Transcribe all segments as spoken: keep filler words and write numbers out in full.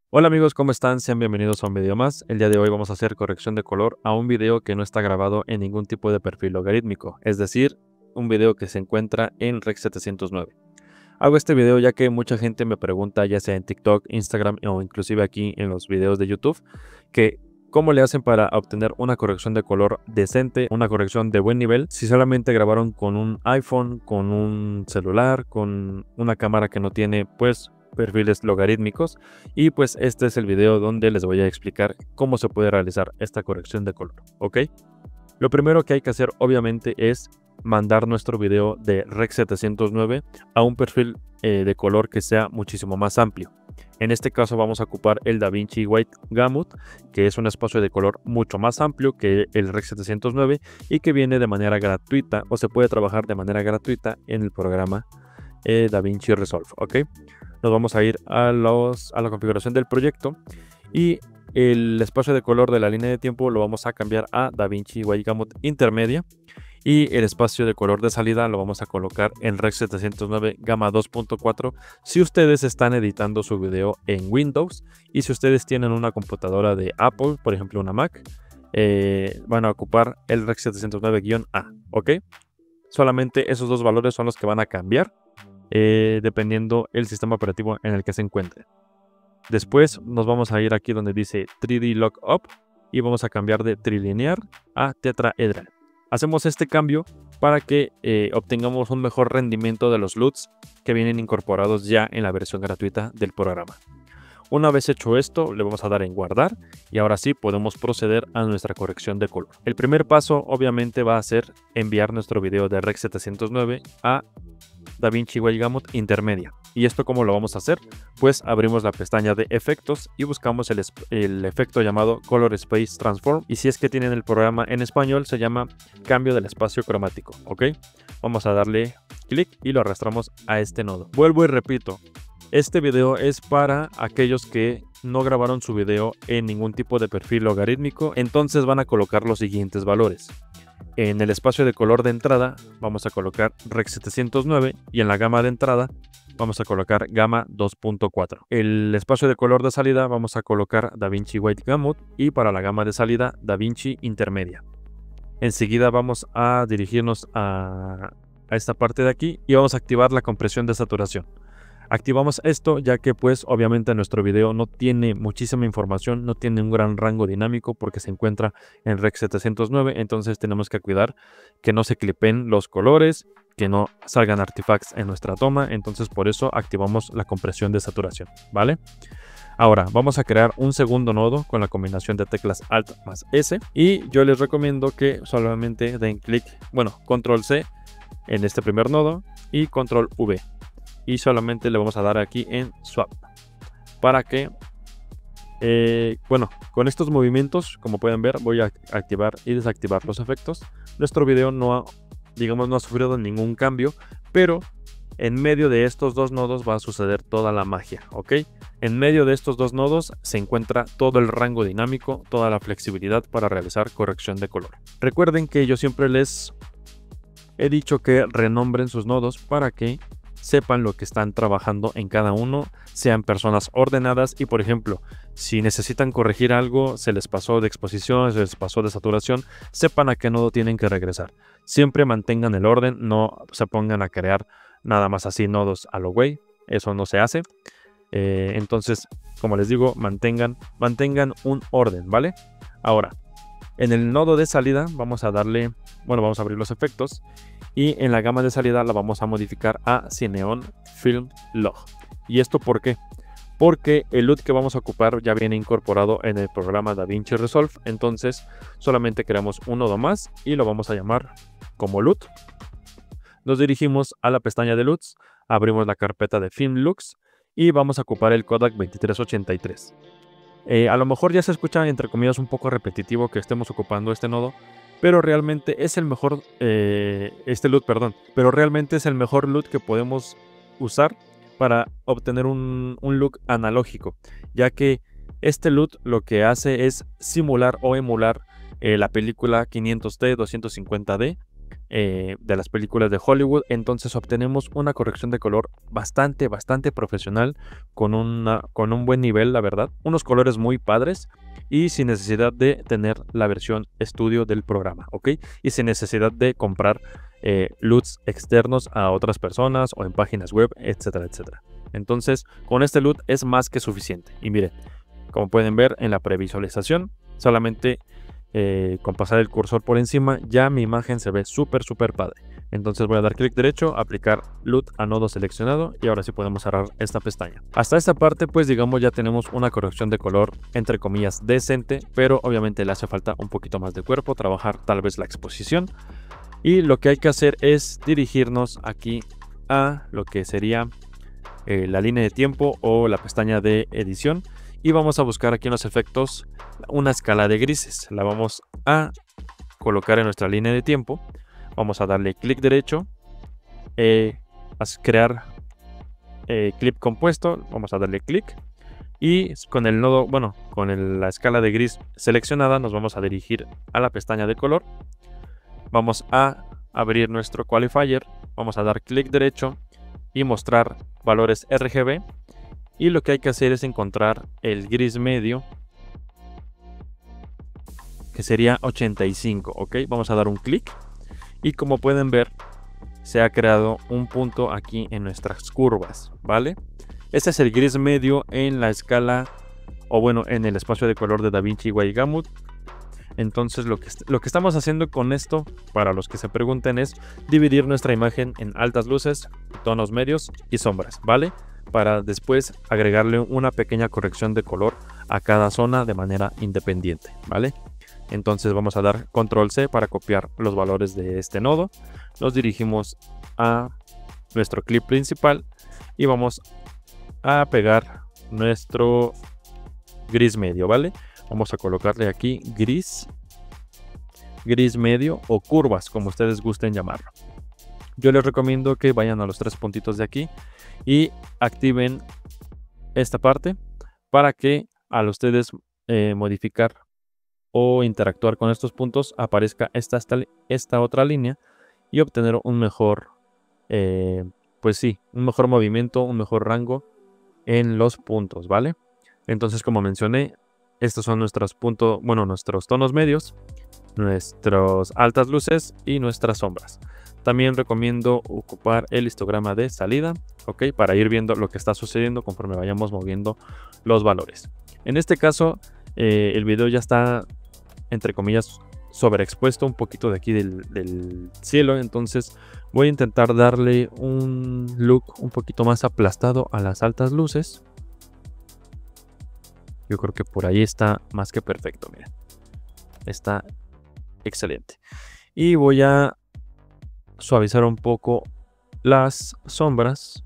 Hola amigos, ¿cómo están? Sean bienvenidos a un video más. El día de hoy vamos a hacer corrección de color a un video que no está grabado en ningún tipo de perfil logarítmico, es decir, un video que se encuentra en Rec setecientos nueve. Hago este video ya que mucha gente me pregunta, ya sea en TikTok, Instagram o inclusive aquí en los videos de YouTube, que cómo le hacen para obtener una corrección de color decente, una corrección de buen nivel, si solamente grabaron con un iPhone, con un celular, con una cámara que no tiene pues perfiles logarítmicos. Y pues este es el video donde les voy a explicar cómo se puede realizar esta corrección de color, ¿ok? Lo primero que hay que hacer obviamente es mandar nuestro video de Rec setecientos nueve a un perfil eh, de color que sea muchísimo más amplio. En este caso vamos a ocupar el DaVinci White Gamut, que es un espacio de color mucho más amplio que el Rec setecientos nueve y que viene de manera gratuita o se puede trabajar de manera gratuita en el programa eh, DaVinci Resolve, ¿ok? Nos vamos a ir a, los, a la configuración del proyecto y el espacio de color de la línea de tiempo lo vamos a cambiar a DaVinci White Gamut Intermedia y el espacio de color de salida lo vamos a colocar en Rec setecientos nueve Gamma dos punto cuatro si ustedes están editando su video en Windows, y si ustedes tienen una computadora de Apple, por ejemplo una Mac, eh, van a ocupar el Rec setecientos nueve A, ¿ok? Solamente esos dos valores son los que van a cambiar Eh, dependiendo el sistema operativo en el que se encuentre. Después nos vamos a ir aquí donde dice tres D Lookup y vamos a cambiar de trilinear a tetraedral. Hacemos este cambio para que eh, obtengamos un mejor rendimiento de los L U Ts que vienen incorporados ya en la versión gratuita del programa. Una vez hecho esto, le vamos a dar en guardar y ahora sí podemos proceder a nuestra corrección de color. El primer paso obviamente va a ser enviar nuestro video de Rec setecientos nueve a DaVinci White Gamut Intermedia. ¿Y esto cómo lo vamos a hacer? Pues abrimos la pestaña de efectos y buscamos el, el efecto llamado Color Space Transform, y si es que tienen el programa en español se llama cambio del espacio cromático, ¿ok? Vamos a darle clic y lo arrastramos a este nodo. Vuelvo y repito, este video es para aquellos que no grabaron su video en ningún tipo de perfil logarítmico, entonces van a colocar los siguientes valores. En el espacio de color de entrada vamos a colocar Rec setecientos nueve y en la gama de entrada vamos a colocar Gamma dos punto cuatro. El espacio de color de salida vamos a colocar DaVinci White Gamut y para la gama de salida DaVinci Intermedia. Enseguida vamos a dirigirnos a, a esta parte de aquí y vamos a activar la compresión de saturación. Activamos esto ya que pues obviamente nuestro video no tiene muchísima información, no tiene un gran rango dinámico porque se encuentra en Rec setecientos nueve, entonces tenemos que cuidar que no se clipen los colores, que no salgan artifacts en nuestra toma, entonces por eso activamos la compresión de saturación, ¿vale? Ahora vamos a crear un segundo nodo con la combinación de teclas Alt más S y yo les recomiendo que solamente den clic, bueno, Control C en este primer nodo y Control V. Y solamente le vamos a dar aquí en Swap para que, eh, bueno, con estos movimientos, como pueden ver, voy a activar y desactivar los efectos. Nuestro video no ha, digamos, no ha sufrido ningún cambio, pero en medio de estos dos nodos va a suceder toda la magia, ¿ok? En medio de estos dos nodos se encuentra todo el rango dinámico, toda la flexibilidad para realizar corrección de color. Recuerden que yo siempre les he dicho que renombren sus nodos para que sepan lo que están trabajando en cada uno, sean personas ordenadas y, por ejemplo, si necesitan corregir algo, se les pasó de exposición, se les pasó de saturación, sepan a qué nodo tienen que regresar. Siempre mantengan el orden, no se pongan a crear nada más así nodos a lo güey, eso no se hace. Eh, entonces, como les digo, mantengan, mantengan un orden, ¿vale? Ahora, en el nodo de salida vamos a darle, bueno, vamos a abrir los efectos y en la gama de salida la vamos a modificar a Cineon Film Log. ¿Y esto por qué? Porque el L U T que vamos a ocupar ya viene incorporado en el programa DaVinci Resolve, entonces solamente creamos un nodo más y lo vamos a llamar como L U T. Nos dirigimos a la pestaña de L U Ts, abrimos la carpeta de Film Lux y vamos a ocupar el Kodak veintitrés ochenta y tres. Eh, a lo mejor ya se escucha entre comillas un poco repetitivo que estemos ocupando este nodo, pero realmente es el mejor, eh, este L U T, perdón, pero realmente es el mejor L U T que podemos usar para obtener un, un look analógico, ya que este L U T lo que hace es simular o emular eh, la película quinientos D, doscientos cincuenta D, eh, de las películas de Hollywood. Entonces obtenemos una corrección de color bastante, bastante profesional, con, una, con un buen nivel, la verdad. Unos colores muy padres y sin necesidad de tener la versión estudio del programa, ¿ok? Y sin necesidad de comprar eh, L U Ts externos a otras personas o en páginas web, etcétera, etcétera. Entonces, con este L U T es más que suficiente. Y miren, como pueden ver en la previsualización, solamente eh, con pasar el cursor por encima, ya mi imagen se ve súper, súper padre. Entonces voy a dar clic derecho, aplicar L U T a nodo seleccionado y ahora sí podemos cerrar esta pestaña. Hasta esta parte, pues digamos, ya tenemos una corrección de color, entre comillas, decente, pero obviamente le hace falta un poquito más de cuerpo, trabajar tal vez la exposición. Y lo que hay que hacer es dirigirnos aquí a lo que sería eh, la línea de tiempo o la pestaña de edición. Y vamos a buscar aquí en los efectos una escala de grises. La vamos a colocar en nuestra línea de tiempo. Vamos a darle clic derecho. Eh, a crear eh, clip compuesto. Vamos a darle clic. Y con el nodo, bueno, con el, la escala de gris seleccionada, nos vamos a dirigir a la pestaña de color. Vamos a abrir nuestro qualifier. Vamos a dar clic derecho y mostrar valores R G B. Y lo que hay que hacer es encontrar el gris medio, que sería ochenta y cinco, ¿ok? Vamos a dar un clic y como pueden ver, se ha creado un punto aquí en nuestras curvas, ¿vale? Este es el gris medio en la escala, o bueno, en el espacio de color de DaVinci Waygamut. Entonces lo que, lo que estamos haciendo con esto, para los que se pregunten, es dividir nuestra imagen en altas luces, tonos medios y sombras, ¿vale? Para después agregarle una pequeña corrección de color a cada zona de manera independiente, ¿vale? Entonces vamos a dar control C para copiar los valores de este nodo. Nos dirigimos a nuestro clip principal y vamos a pegar nuestro gris medio, ¿vale? Vamos a colocarle aquí gris, gris medio o curvas, como ustedes gusten llamarlo. Yo les recomiendo que vayan a los tres puntitos de aquí y activen esta parte para que al ustedes eh, modificar o interactuar con estos puntos aparezca esta, esta, esta otra línea y obtener un mejor, eh, pues sí, un mejor movimiento, un mejor rango en los puntos, ¿vale? Entonces, como mencioné, estos son nuestros puntos, bueno, nuestros tonos medios, nuestras altas luces y nuestras sombras. También recomiendo ocupar el histograma de salida, ¿ok? Para ir viendo lo que está sucediendo conforme vayamos moviendo los valores. En este caso, eh, el video ya está, entre comillas, sobreexpuesto un poquito de aquí del, del cielo. Entonces voy a intentar darle un look un poquito más aplastado a las altas luces. Yo creo que por ahí está más que perfecto, miren. Está excelente. Y voy a suavizar un poco las sombras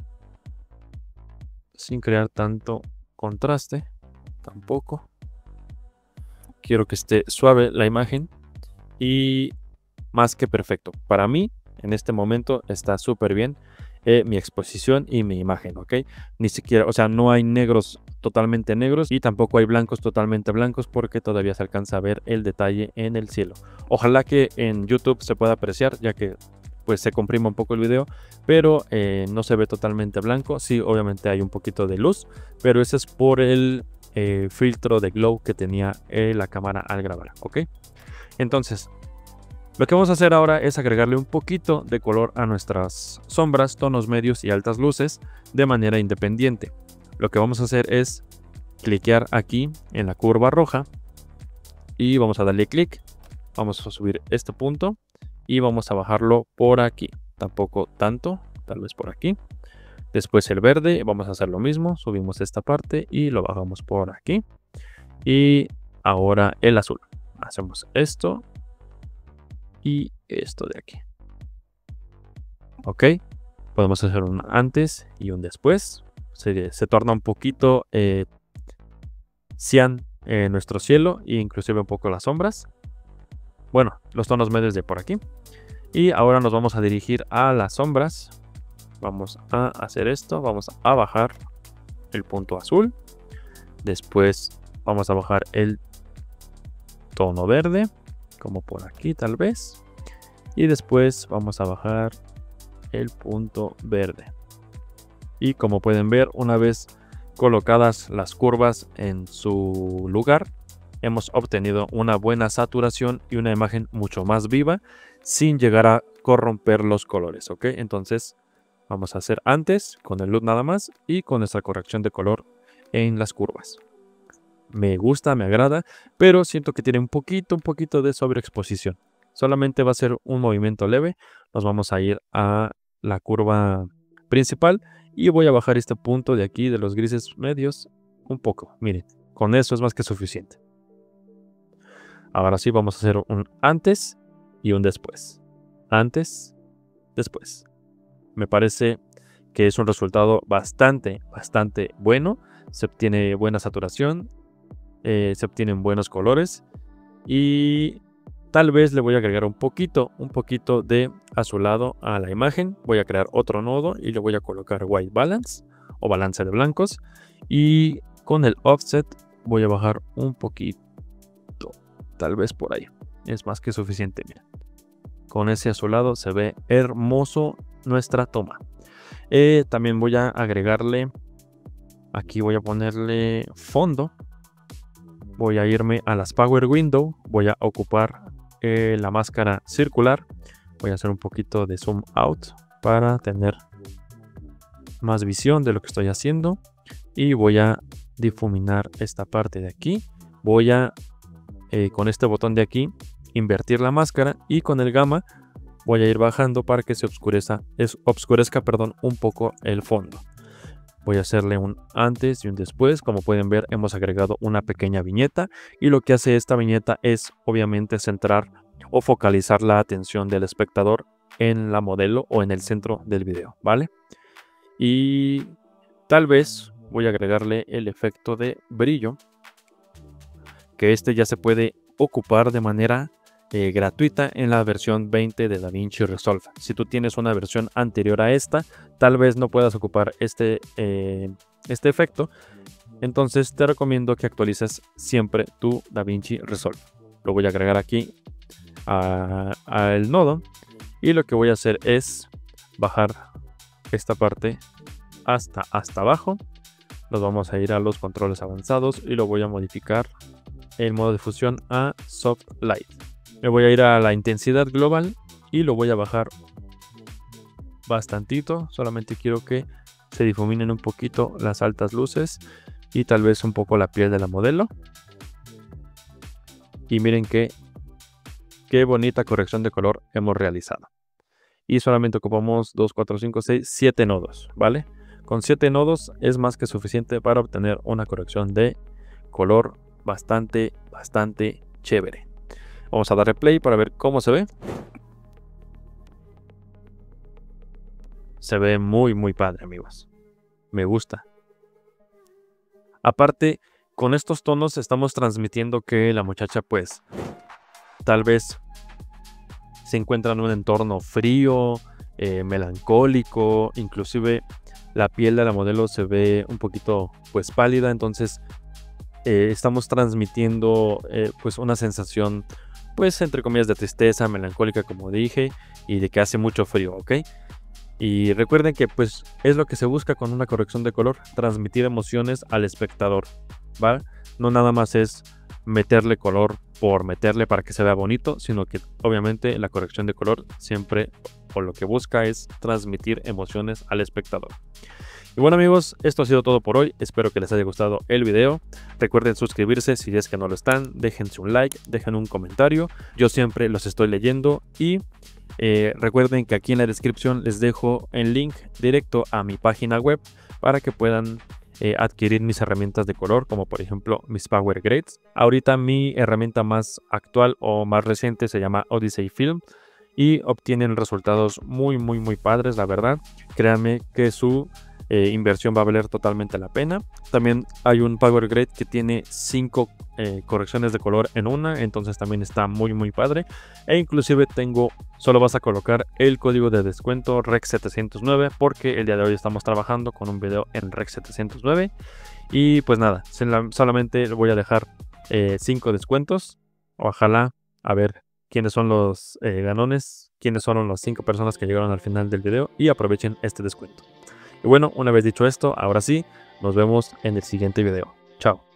sin crear tanto contraste. Tampoco. Quiero que esté suave la imagen y más que perfecto. Para mí, en este momento está súper bien eh, mi exposición y mi imagen, ¿ok? Ni siquiera, o sea, no hay negros totalmente negros y tampoco hay blancos totalmente blancos porque todavía se alcanza a ver el detalle en el cielo. Ojalá que en YouTube se pueda apreciar, ya que pues se comprima un poco el video, pero eh, no se ve totalmente blanco. Sí, obviamente hay un poquito de luz, pero ese es por el eh, filtro de glow que tenía eh, la cámara al grabar, ¿ok? Entonces, lo que vamos a hacer ahora es agregarle un poquito de color a nuestras sombras, tonos medios y altas luces de manera independiente. Lo que vamos a hacer es cliquear aquí en la curva roja y vamos a darle clic. Vamos a subir este punto y vamos a bajarlo por aquí. Tampoco tanto, tal vez por aquí. Después el verde, vamos a hacer lo mismo. Subimos esta parte y lo bajamos por aquí. Y ahora el azul. Hacemos esto y esto de aquí. Ok, podemos hacer un antes y un después. Se, se torna un poquito eh, cian eh, nuestro cielo e inclusive un poco las sombras. Bueno, los tonos medios de por aquí. Y ahora nos vamos a dirigir a las sombras. Vamos a hacer esto. Vamos a bajar el punto azul. Después vamos a bajar el tono verde, como por aquí tal vez. y después vamos a bajar el punto verde. Y como pueden ver, una vez colocadas las curvas en su lugar, hemos obtenido una buena saturación y una imagen mucho más viva sin llegar a corromper los colores, ¿ok? Entonces vamos a hacer antes con el L U T nada más y con nuestra corrección de color en las curvas. Me gusta, me agrada, pero siento que tiene un poquito, un poquito de sobreexposición. Solamente va a ser un movimiento leve. Nos vamos a ir a la curva principal y voy a bajar este punto de aquí de los grises medios un poco. Miren, con eso es más que suficiente. Ahora sí vamos a hacer un antes y un después. Antes, después. Me parece que es un resultado bastante, bastante bueno. Se obtiene buena saturación, eh, se obtienen buenos colores y tal vez le voy a agregar un poquito, un poquito de azulado a la imagen. Voy a crear otro nodo y le voy a colocar white balance o balance de blancos. Y con el offset voy a bajar un poquito, tal vez por ahí. Es más que suficiente, mira. Con ese azulado se ve hermoso nuestra toma. Eh, también voy a agregarle, aquí voy a ponerle fondo. Voy a irme a las Power Window, voy a ocupar eh, la máscara circular. Voy a hacer un poquito de zoom out para tener más visión de lo que estoy haciendo. Y voy a difuminar esta parte de aquí. Voy a, eh, con este botón de aquí, invertir la máscara y con el gamma voy a ir bajando para que se oscurezca, es, oscurezca perdón, un poco el fondo. Voy a hacerle un antes y un después. Como pueden ver, hemos agregado una pequeña viñeta y lo que hace esta viñeta es obviamente centrar o focalizar la atención del espectador en la modelo o en el centro del video, ¿vale? Y tal vez voy a agregarle el efecto de brillo, que este ya se puede ocupar de manera eh, gratuita en la versión veinte de DaVinci Resolve. Si tú tienes una versión anterior a esta, tal vez no puedas ocupar este, eh, este efecto. Entonces te recomiendo que actualices siempre tu DaVinci Resolve. Lo voy a agregar aquí al nodo y lo que voy a hacer es bajar esta parte hasta, hasta abajo. Nos vamos a ir a los controles avanzados y lo voy a modificar el modo de fusión a Soft Light. Me voy a ir a la intensidad global y lo voy a bajar bastantito. Solamente quiero que se difuminen un poquito las altas luces y tal vez un poco la piel de la modelo. Y miren qué, qué bonita corrección de color hemos realizado. Y solamente ocupamos dos, cuatro, cinco, seis, siete nodos, ¿vale? Con siete nodos es más que suficiente para obtener una corrección de color bastante, bastante chévere. Vamos a darle play para ver cómo se ve. Se ve muy, muy padre, amigos. Me gusta. Aparte, con estos tonos estamos transmitiendo que la muchacha, pues, tal vez se encuentra en un entorno frío, eh, melancólico, inclusive la piel de la modelo se ve un poquito, pues, pálida. Entonces, eh, estamos transmitiendo, eh, pues, una sensación, pues, entre comillas, de tristeza, melancólica, como dije, y de que hace mucho frío, ¿ok? Y recuerden que, pues, es lo que se busca con una corrección de color, transmitir emociones al espectador, ¿va? No nada más es meterle color por meterle para que se vea bonito, sino que obviamente la corrección de color siempre, o lo que busca, es transmitir emociones al espectador. Y bueno, amigos, esto ha sido todo por hoy. Espero que les haya gustado el video. Recuerden suscribirse si es que no lo están. Déjense un like, dejen un comentario. Yo siempre los estoy leyendo. Y eh, recuerden que aquí en la descripción les dejo el link directo a mi página web para que puedan eh, adquirir mis herramientas de color, como por ejemplo mis Power Grades. Ahorita mi herramienta más actual o más reciente se llama Odyssey Film y obtienen resultados muy, muy, muy padres, la verdad. Créanme que su Eh, inversión va a valer totalmente la pena. También hay un Power Grade que tiene cinco eh, correcciones de color en una, entonces también está muy muy padre. E inclusive tengo, solo vas a colocar el código de descuento Rex setecientos nueve, porque el día de hoy estamos trabajando con un video en Rex setecientos nueve. Y pues nada, solamente voy a dejar cinco eh, descuentos. Ojalá, a ver quiénes son los eh, ganones, quiénes fueron las cinco personas que llegaron al final del video y aprovechen este descuento. Y bueno, una vez dicho esto, ahora sí, nos vemos en el siguiente video. Chao.